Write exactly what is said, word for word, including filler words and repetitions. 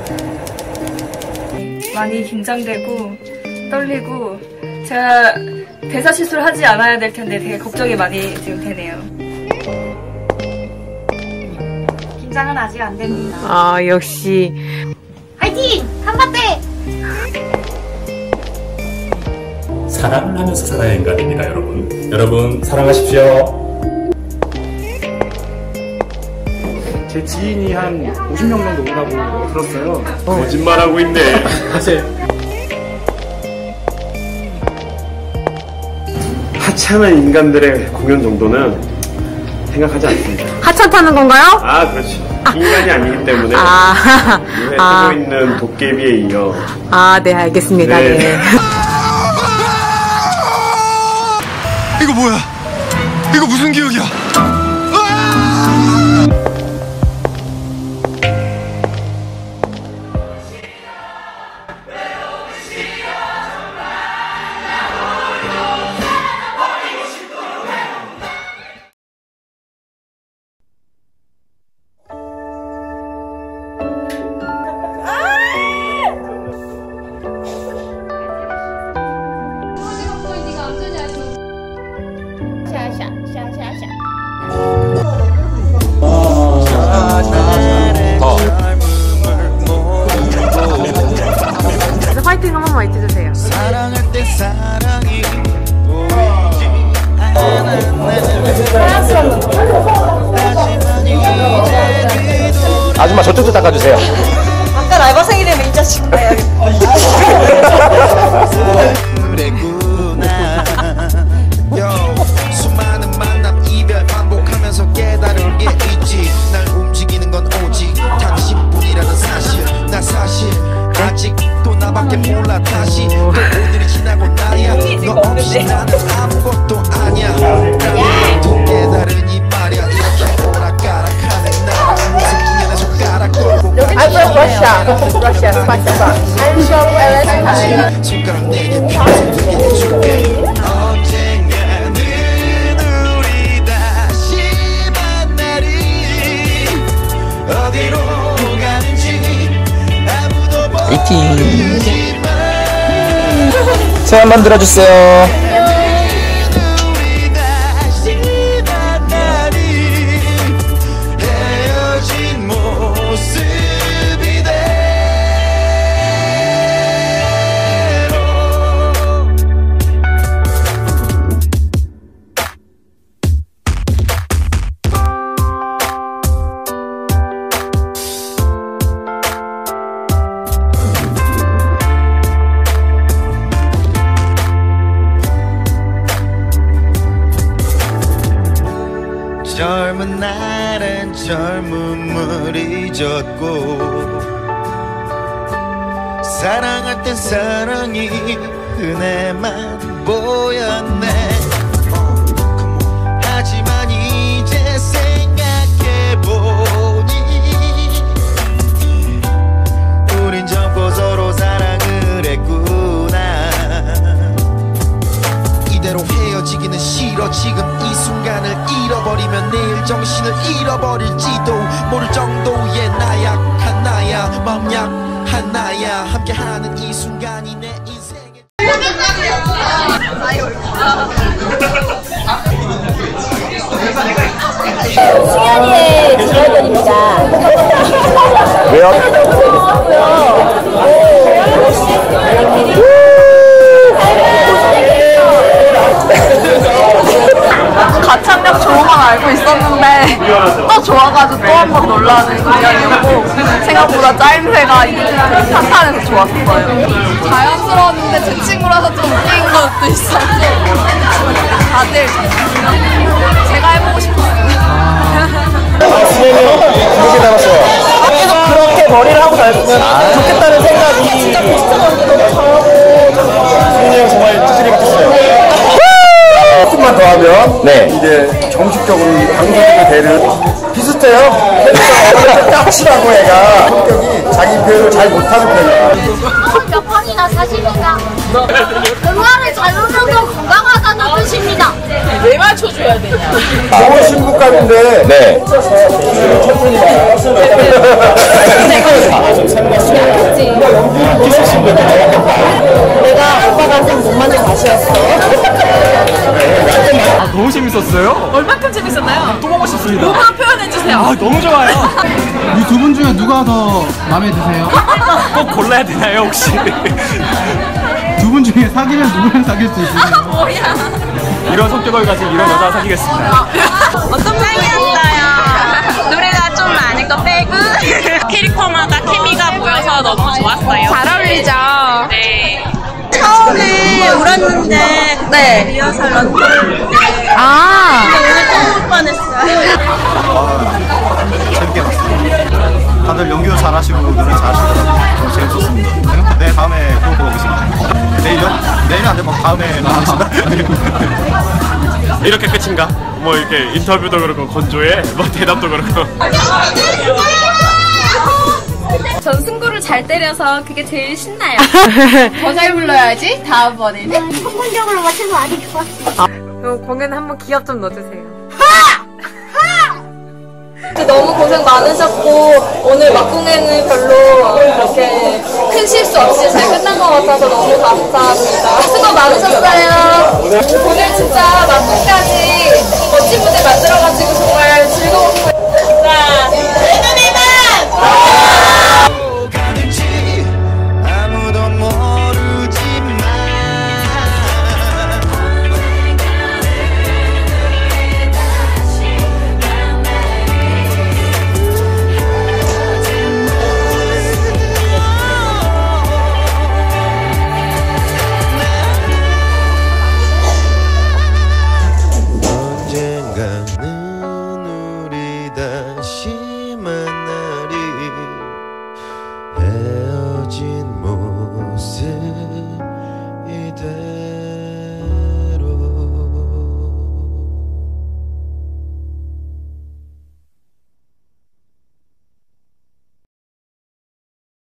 많이 긴장되고 떨리고 제가 대사 실수를 하지 않아야 될 텐데 되게 걱정이 많이 지금 되네요. 긴장은 아직 안 됩니다. 아, 역시. 화이팅! 한마대! 사랑을 하면서 살아야 인간입니다, 여러분. 여러분, 사랑하십시오. 제 지인이 한 오십 명 정도 온다고 들었어요. 거짓말하고 있네. 사실 하찮은 인간들의 공연 정도는 생각하지 않습니다. 하찮 타는 건가요? 아, 그렇지. 인간이 아니기 때문에 아, 눈에 아. 뜨고 있는 도깨비에 이어. 아, 네, 알겠습니다. 네. 네. 이거 뭐야? 이거 무슨 기억이야? 화이팅 한 번만 해주세요. 사랑할 때 사랑이 아줌마 저쪽 좀 닦아주세요. 아까 알바생이라면 이 자식 봐야겠다. 수많은 만남 이별 반복하면서 깨달은 게 있지. 날 움직이는 건 오직 당신뿐이라는 사실. 나 사실 아직도 나밖에 몰라. 다시 또 오늘이 지나고 나야. 너 없이 나는 아무것도 아니야. 또 깨달으니 말야. 이렇게 오락가락하는 나 무슨 인연의 손가락 걸고 I'm from Russia. Russia, spasiba. I'm from Palestine. 손가락 내게 평생 되게 해줄게. 언젠가는 우리 다시 만나리. 어디로 가는지 아무도 모르지. 손 한번 들어주세요. 우리 다시 만나리. 헤어진 모습이 돼. 젊은 날엔 젊음을 잊었고 사랑할 땐 사랑이 은혜만 보였네. 하지만 이제 생각해보니 우린 젊고 서로 사랑을 했구나. 이대로 헤어지기는 싫어. 지금 이 순간을 잃어버리면 내일 정신을 잃어버릴지도 모를 정도의 나약한 나야. 마음 약한 나야. 함께하는 이 순간이 내 인생의 승현이의 지난번입니다. 왜요? 가창력 좋은만 알고 있었는데 또 좋아가지고 또 한 번 놀라는 공연이었고 생각보다 짜임새가 탄탄해서 좋았어요. 자연스러웠는데 제 친구라서 좀 웃긴 것도 있었고 다들 제가 해보고 싶었어요. 수현이 그렇게 닮았어요. 계속 그렇게 머리를 하고 다녔으면 좋겠다는 생각이. 진짜 비슷하게 너무 잘하고. 수현이 형 정말 찌질이 같았어요. 조금만 더 하면 네. 이제 정식적으로 방송국의 대를 비슷해요. 짝치라고 애가 성격이 자기 표현을 잘 못하는 편이야. 몇 번이나 사십니다. 음악을 잘 듣는 건 건강하다는 뜻입니다. 왜 맞춰줘야 되냐? 좋은 신부감인데 네. 천천히 누가 더 마음에 드세요? 꼭 골라야 되나요 혹시? 두 분 중에 사귀면 누구랑 사귈 수 있으세요? 뭐야? 이런 성격을 가진 이런 여자 사귀겠습니다. 어떤 짱이었어요. 노래가 좀 많은 거 빼고 캐릭터마다 케미가 보여서 너무 좋았어요. 잘 어울리죠? 네. 처음에 울었는데 네. 리허설 런닝 때 아. 오늘 또 울 뻔했어요. 재밌게 봤습니다. 다들 연기도 잘하시고 노래 잘하시더라고요. 너무 재밌었습니다. 네, 다음에 또 보겠습니다. 내일요? 내일은 안 되고 다음에 나가겠습니다. 이렇게 끝인가? 뭐 이렇게 인터뷰도 그렇고 건조해, 뭐 대답도 그렇고. 전 승부를 잘 때려서 그게 제일 신나요. 더 잘 불러야지 다음번에는. 성공적으로 맞춰서 아주 좋았어. 그럼 공연 한번 기합 좀 넣어주세요. 너무 고생 많으셨고 오늘 막공연은 별로 이렇게 큰 실수 없이 잘 끝난 것 같아서 너무 감사합니다. 수고 많으셨어요. 오늘 진짜 막공까지 멋진 무대 만들어가지고 정말 즐거웠고 자, 내눈에만